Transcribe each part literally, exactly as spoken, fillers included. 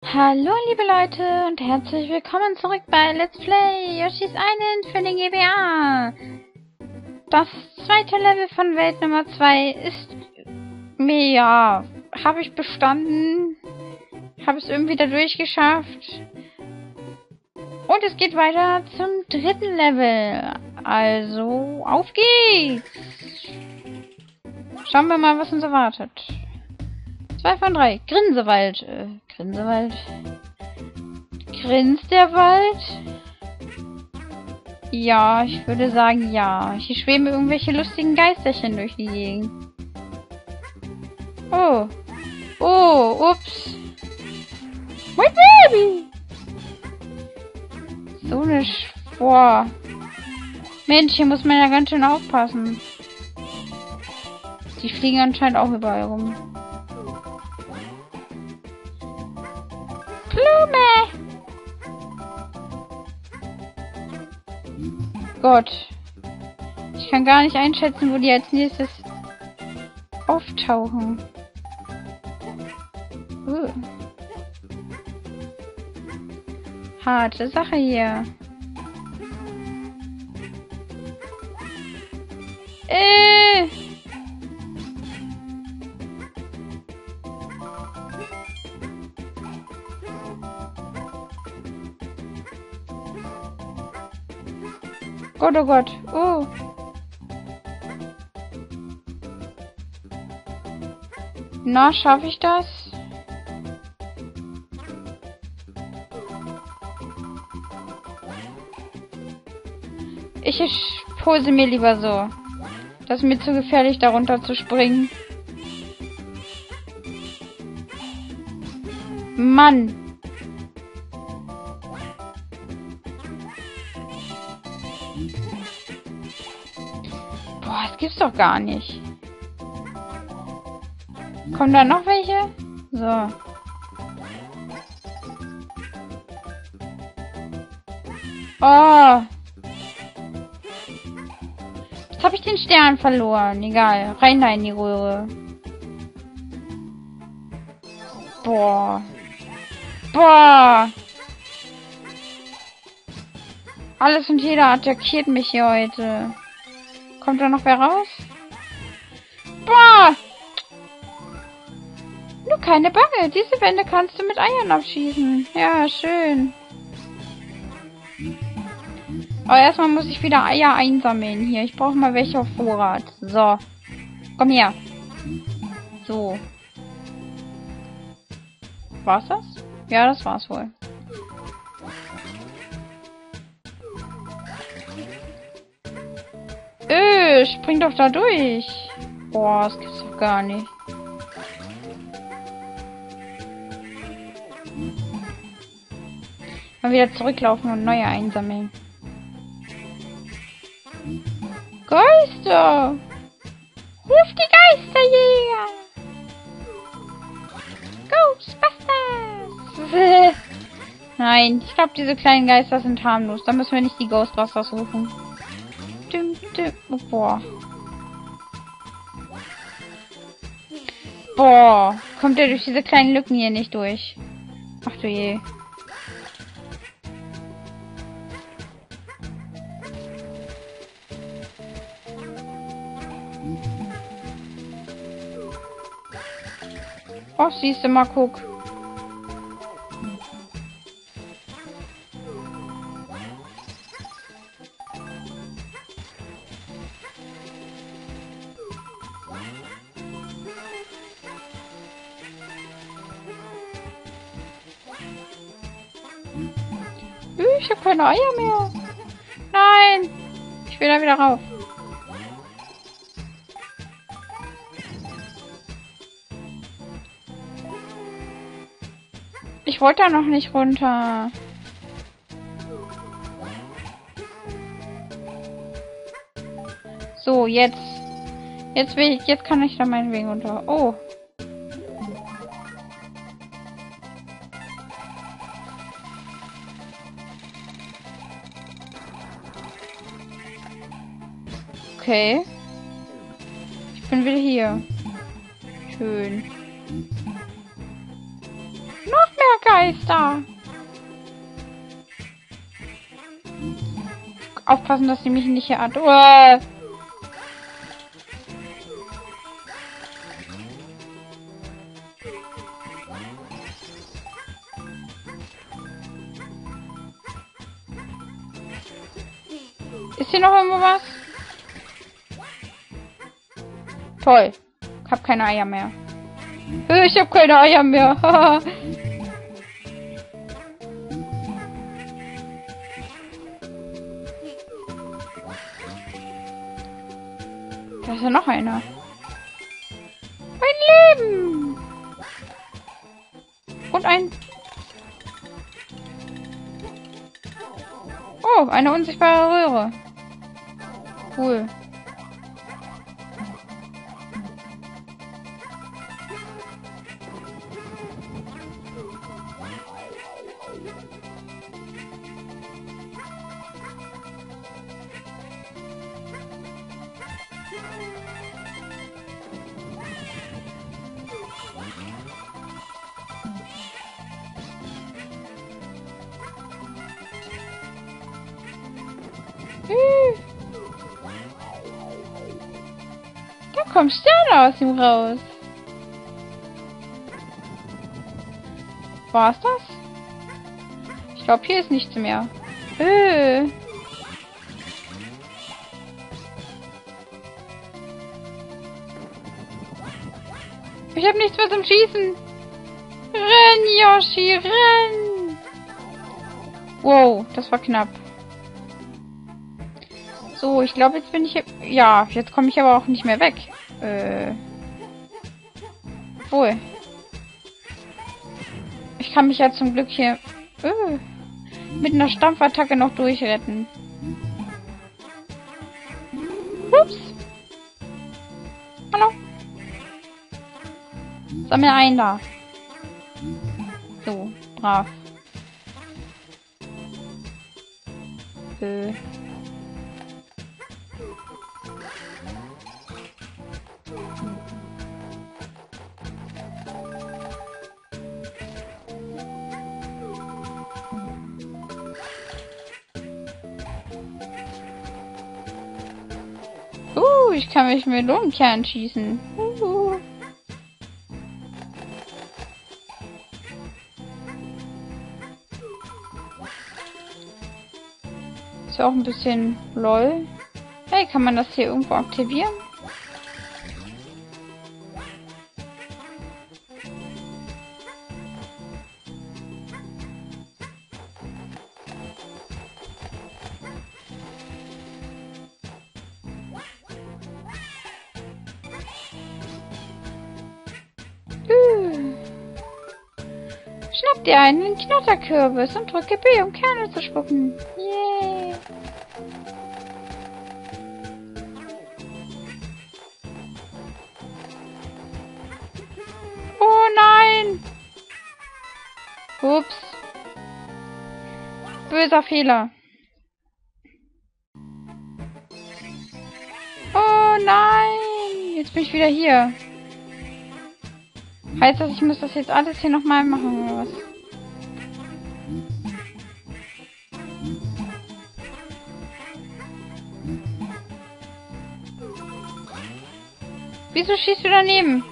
Hallo liebe Leute und herzlich willkommen zurück bei Let's Play Yoshi's Island für den G B A. Das zweite Level von Welt Nummer zwei ist mir, ja, habe ich bestanden, habe es irgendwie da durchgeschafft und es geht weiter zum dritten Level. Also auf geht's! Schauen wir mal, was uns erwartet. Zwei von drei. Grinsewald. Äh, Grinsewald. Grinst der Wald? Ja, ich würde sagen ja. Hier schweben irgendwelche lustigen Geisterchen durch die Gegend. Oh. Oh, ups. My baby! So eine Sch... Boah. Mensch, hier muss man ja ganz schön aufpassen. Die fliegen anscheinend auch überall rum. Blume! Gott. Ich kann gar nicht einschätzen, wo die als nächstes auftauchen. Uh. Harte Sache hier. Äh. Gott, oh Gott. Oh. Na, schaffe ich das? Ich, ich pose mir lieber so. Das ist mir zu gefährlich, darunter zu springen. Mann. Boah, das gibt's doch gar nicht. Kommen da noch welche? So. Oh. Jetzt habe ich den Stern verloren. Egal. Rein da in die Röhre. Boah. Boah. Alles und jeder attackiert mich hier heute. Kommt da noch wer raus? Boah! Nur keine Bange. Diese Wände kannst du mit Eiern abschießen. Ja, schön. Aber erstmal muss ich wieder Eier einsammeln hier. Ich brauche mal welche auf Vorrat. So. Komm her. So. War's das? Ja, das war's wohl. Öh, spring doch da durch. Boah, das gibt's doch gar nicht. Mal wieder zurücklaufen und neue einsammeln. Geister! Ruf die Geisterjäger! Ghostbusters! Nein, ich glaube, diese kleinen Geister sind harmlos. Da müssen wir nicht die Ghostbusters rufen. Dum, dum. Oh, boah. Boah. Kommt der durch diese kleinen Lücken hier nicht durch? Ach du je. Oh, siehst du mal, guck. Ich habe keine Eier mehr. Nein. Ich will da wieder rauf. Ich wollte da noch nicht runter. So, jetzt. Jetzt will ich, jetzt kann ich da meinen Weg runter. Oh. Okay. Ich bin wieder hier. Schön. Noch mehr ist da. Aufpassen, dass sie mich nicht hier hat. Uah. Ist hier noch irgendwo was? Toll. Ich hab keine Eier mehr. Ich hab keine Eier mehr. Da ist ja noch einer. Mein Leben! Und ein... Oh, eine unsichtbare Röhre. Cool. Da kommt Sterne aus ihm raus. War's das? Ich glaube, hier ist nichts mehr. Äh. Ich habe nichts mehr zum Schießen. Renn, Yoshi, renn! Wow, das war knapp. So, ich glaube, jetzt bin ich hier... Ja, jetzt komme ich aber auch nicht mehr weg. Äh... Wohl. Ich kann mich ja zum Glück hier... Äh, mit einer Stampfattacke noch durchretten. Ups. Hallo. Sammel ein da. So, brav. Äh... Uh, ich kann mich mit Melonenkern schießen. Uh. Ist ja auch ein bisschen lol. Hey, kann man das hier irgendwo aktivieren? Schnapp dir einen Knatterkürbis und drücke B, um Kerne zu spucken. Yay! Oh nein! Ups. Böser Fehler. Oh nein! Jetzt bin ich wieder hier. Heißt das, ich muss das jetzt alles hier nochmal machen, oder was? Wieso schießt du daneben?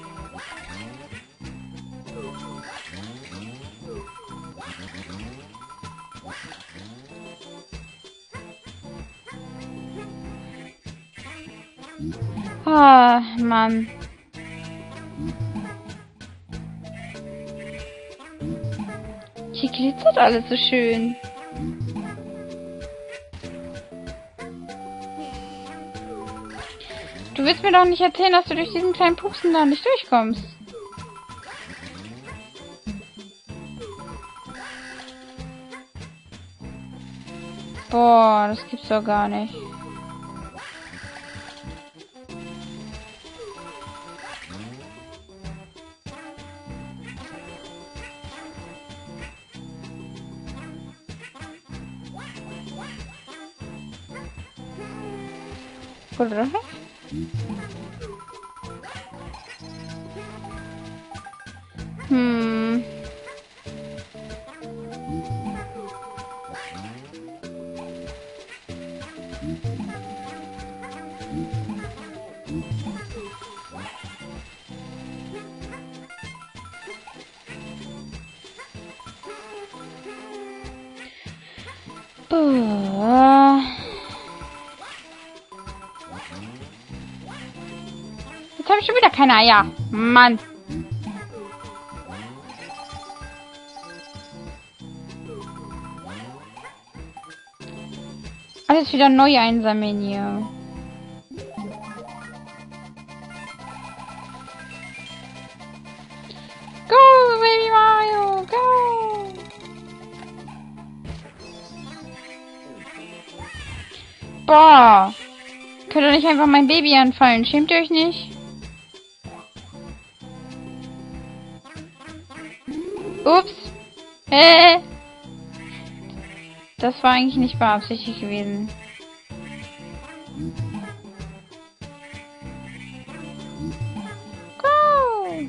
Ah, Mann. Hier glitzert alles so schön. Du willst mir doch nicht erzählen, dass du durch diesen kleinen Pupsen da nicht durchkommst. Boah, das gibt's doch gar nicht. Oder? Hm. Buh. Jetzt habe ich schon wieder keine Eier. Mann. Alles wieder neu einsammeln hier. Go, Baby Mario, go! Boah! Könnt ihr nicht einfach mein Baby anfallen? Schämt ihr euch nicht? Ups! Äh! Das war eigentlich nicht beabsichtigt gewesen. Go!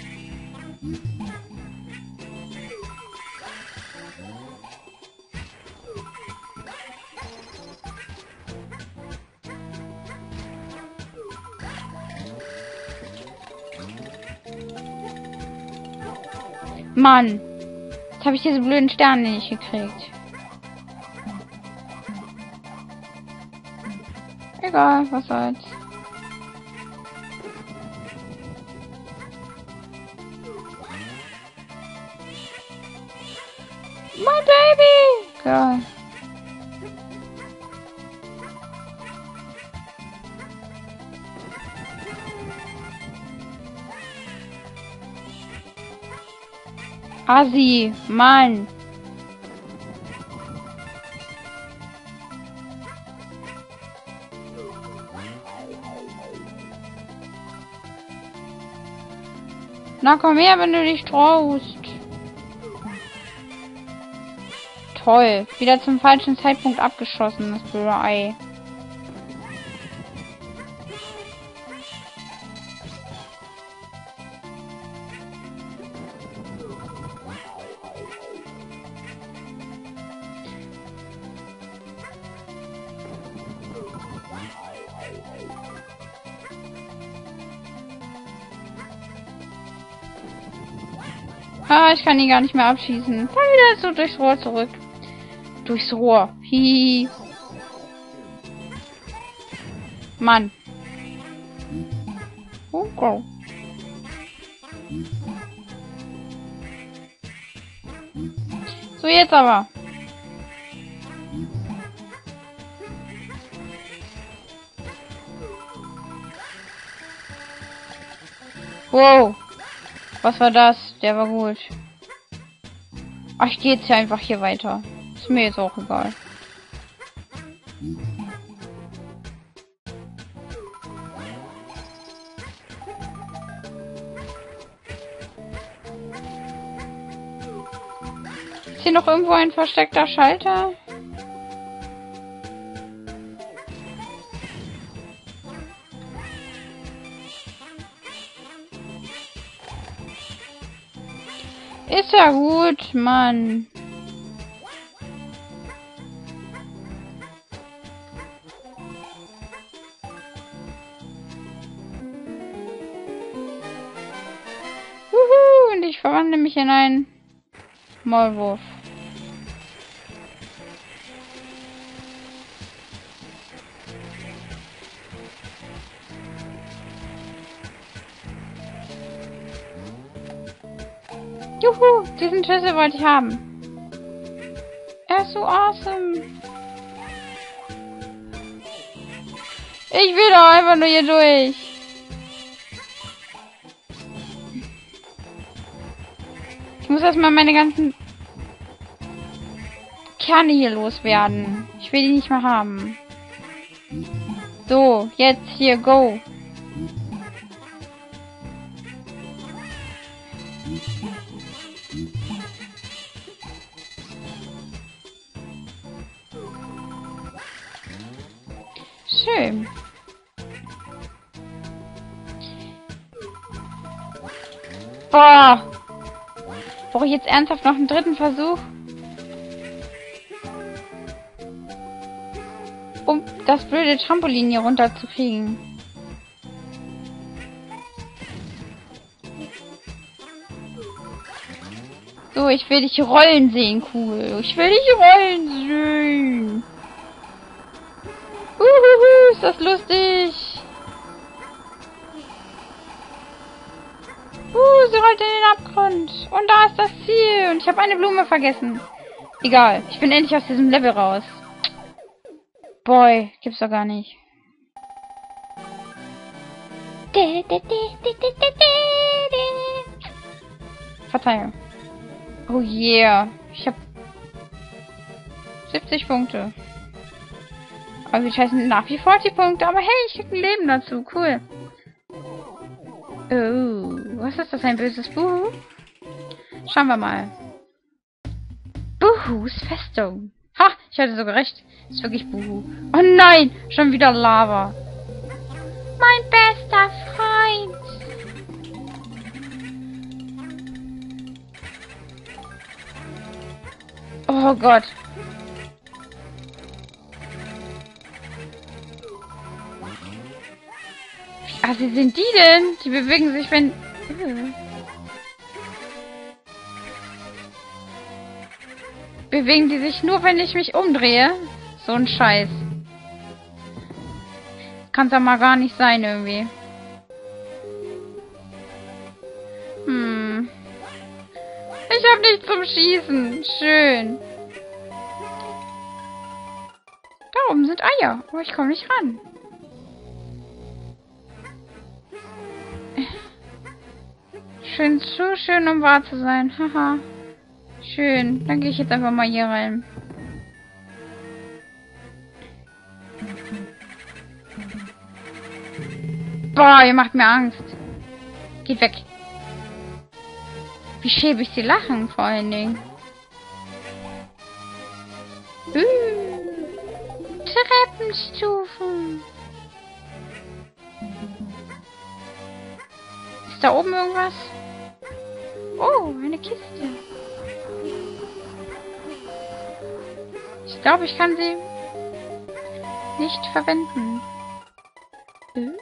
Mann! Jetzt habe ich diese blöden Sterne nicht gekriegt. Egal, was soll's. My baby! Geil. Assi, Mann. Na komm her, wenn du dich traust. Toll. Wieder zum falschen Zeitpunkt abgeschossen, das blöde Ei. Ah, ich kann ihn gar nicht mehr abschießen. Komm wieder so durchs Rohr zurück. Durchs Rohr. Hihi. Mann. Okay. So, jetzt aber. Wow. Was war das? Der war gut. Ach, ich gehe jetzt hier einfach hier weiter. Ist mir jetzt auch egal. Ist hier noch irgendwo ein versteckter Schalter? Ist ja gut, Mann. Wuhu, und ich verwandle mich in einen Maulwurf. Juhu, diesen Schlüssel wollte ich haben. Er ist so awesome. Ich will doch einfach nur hier durch. Ich muss erstmal meine ganzen Kerne hier loswerden. Ich will die nicht mehr haben. So, jetzt hier, go. Schön. Boah. Brauche ich jetzt ernsthaft noch einen dritten Versuch? Um das blöde Trampolin hier runterzukriegen. So, ich will dich rollen sehen, cool. Ich will dich rollen sehen. Uhuhu, ist das lustig. Uh, sie rollt in den Abgrund. Und da ist das Ziel. Und ich habe eine Blume vergessen. Egal, ich bin endlich aus diesem Level raus. Boy, gibt's doch gar nicht. Verzeihung. Oh yeah. Ich hab siebzig Punkte. Aber wir scheißen nach wie vor die Punkte. Aber hey, ich krieg ein Leben dazu. Cool. Oh, was ist das? Ein böses Buhu? Schauen wir mal. Buhus Festung. Ha, ich hatte sogar recht. Ist wirklich Buhu. Oh nein, schon wieder Lava. Mein bester Freund. Oh Gott. Wie assi sind die denn? Die bewegen sich, wenn... Bewegen die sich nur, wenn ich mich umdrehe? So ein Scheiß. Kann's ja mal gar nicht sein, irgendwie. Hm. Ich hab nichts zum Schießen. Schön. Da oben sind Eier. Aber ich komme nicht ran. Schön, zu schön, um wahr zu sein. Haha. Schön. Dann gehe ich jetzt einfach mal hier rein. Boah, ihr macht mir Angst. Geht weg. Wie schäbig sie lachen, vor allen Dingen. Uh, Treppenstufen. Ist da oben irgendwas? Oh, eine Kiste. Ich glaube, ich kann sie nicht verwenden. Uh.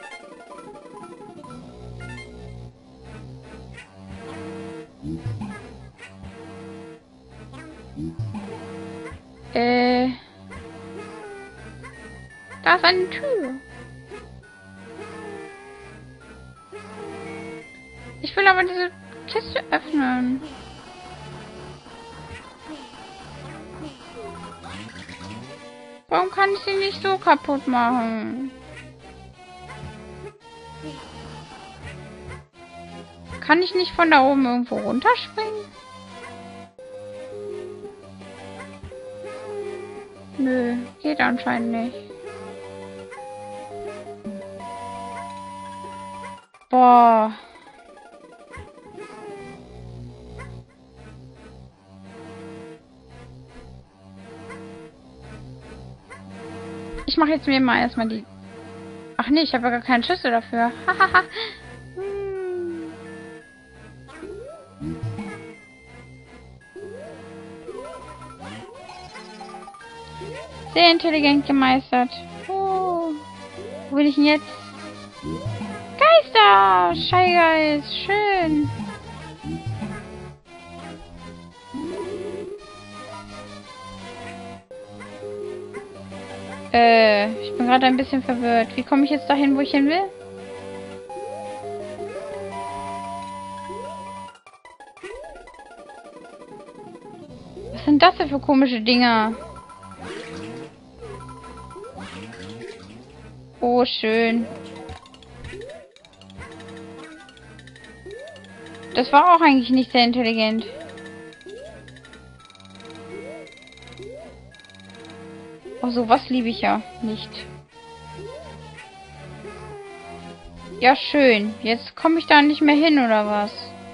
Äh. Da ist eine Tür. Ich will aber diese Kiste öffnen. Warum kann ich sie nicht so kaputt machen? Kann ich nicht von da oben irgendwo runterspringen? Nö, geht anscheinend nicht. Boah. Ich mache jetzt mir mal erstmal die... Ach nee, ich habe ja gar keinen Schlüssel dafür. Hahaha. hm. Sehr intelligent gemeistert. Oh. Wo bin ich denn jetzt? Geister! Scheigeist! Schön! Äh, ich bin gerade ein bisschen verwirrt. Wie komme ich jetzt dahin, wo ich hin will? Was sind das denn für komische Dinger? Oh, schön. Das war auch eigentlich nicht sehr intelligent. Oh, sowas liebe ich ja nicht. Ja, schön. Jetzt komme ich da nicht mehr hin, oder was?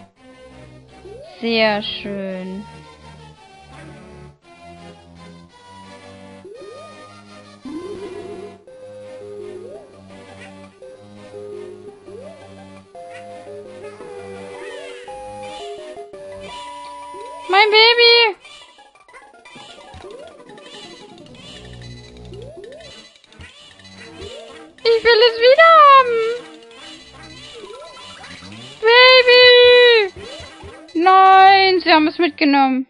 Sehr schön. Mein Baby! Ich will es wieder haben! Baby! Nein, sie sie haben es mitgenommen.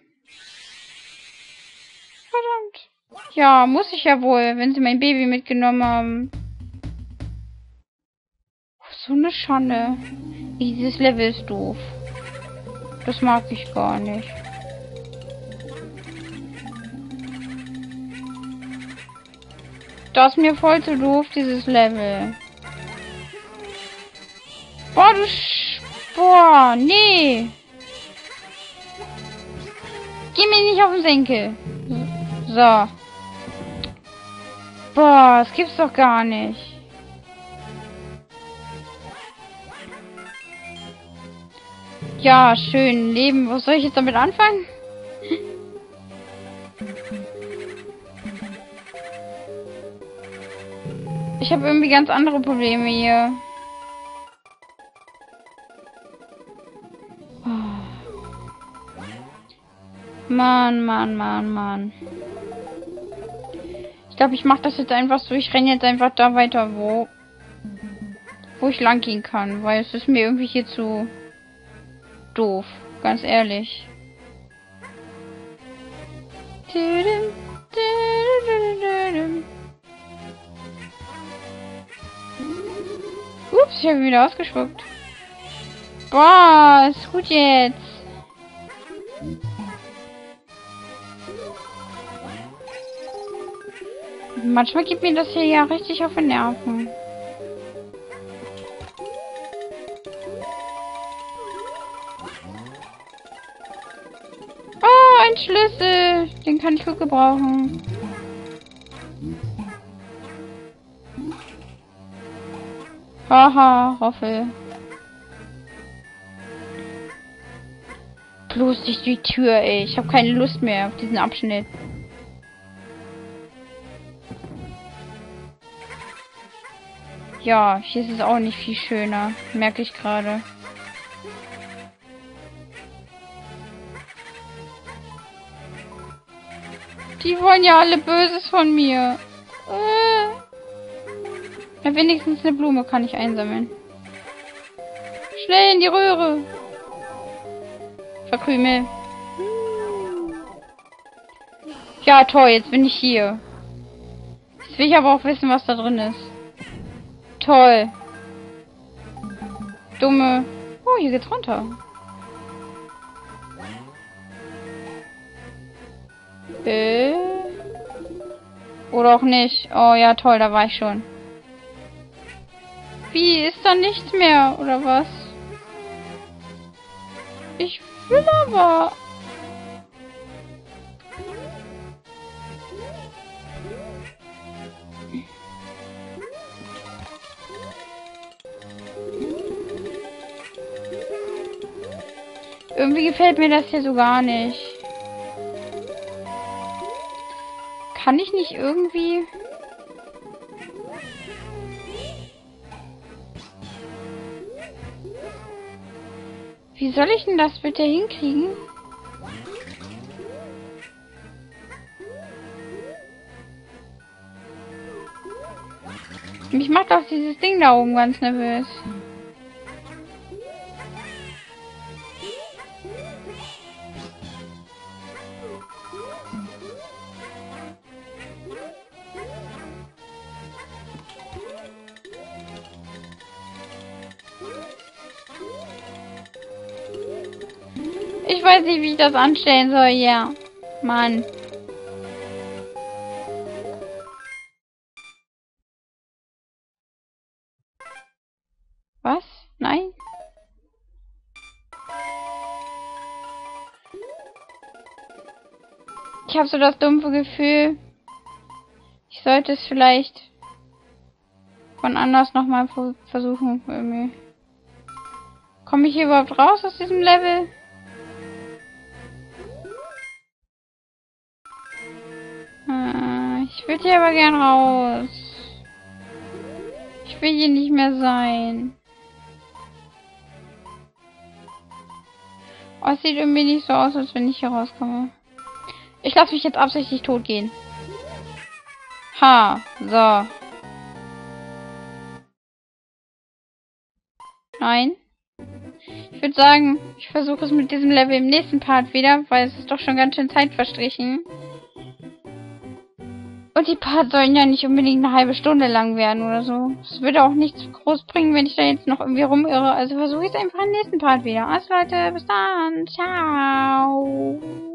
Verdammt. Ja, muss ich ja wohl, wenn sie mein Baby mitgenommen haben. So eine Schande. Dieses Level ist doof. Das mag ich gar nicht. Das ist mir voll zu doof, dieses Level. Boah, du Sch... Boah, nee. Geh mir nicht auf den Senkel. So. Boah, das gibt's doch gar nicht. Ja, schön. Leben. Was soll ich jetzt damit anfangen? Ich habe irgendwie ganz andere Probleme hier. Mann, Mann, Mann, Mann. Ich glaube, ich mache das jetzt einfach so. Ich renne jetzt einfach da weiter, wo wo ich lang gehen kann, weil es ist mir irgendwie hier zu doof, ganz ehrlich. Ups, ich habe wieder ausgespuckt. Boah, ist gut jetzt. Manchmal gibt mir das hier ja richtig auf den Nerven. Oh, ein Schlüssel. Den kann ich gut gebrauchen. Haha, Roffel. Bloß nicht die Tür, ey. Ich habe keine Lust mehr auf diesen Abschnitt. Ja, hier ist es auch nicht viel schöner. Merke ich gerade. Die wollen ja alle Böses von mir. Äh. Na, wenigstens eine Blume kann ich einsammeln. Schnell in die Röhre. Verkrümel. Ja, toll, jetzt bin ich hier. Jetzt will ich aber auch wissen, was da drin ist. Toll. Dumme. Oh, hier geht's runter. Äh. Oder auch nicht. Oh ja, toll, da war ich schon. Wie, ist da nichts mehr, oder was? Ich will aber... Irgendwie gefällt mir das hier so gar nicht. Kann ich nicht irgendwie... Wie soll ich denn das bitte hinkriegen? Mich macht auch dieses Ding da oben ganz nervös. Ich weiß nicht, wie ich das anstellen soll, ja. Mann. Was? Nein? Ich habe so das dumpfe Gefühl, ich sollte es vielleicht von anders nochmal versuchen. Irgendwie. Komme ich hier überhaupt raus aus diesem Level? Ich würde hier aber gern raus. Ich will hier nicht mehr sein. Oh, es sieht irgendwie nicht so aus, als wenn ich hier rauskomme. Ich lasse mich jetzt absichtlich tot gehen. Ha, so. Nein. Ich würde sagen, ich versuche es mit diesem Level im nächsten Part wieder, weil es ist doch schon ganz schön Zeit verstrichen. Und die Parts sollen ja nicht unbedingt eine halbe Stunde lang werden oder so. Es würde auch nichts groß bringen, wenn ich da jetzt noch irgendwie rumirre. Also versuche ich es einfach im nächsten Part wieder. Also Leute, bis dann. Ciao.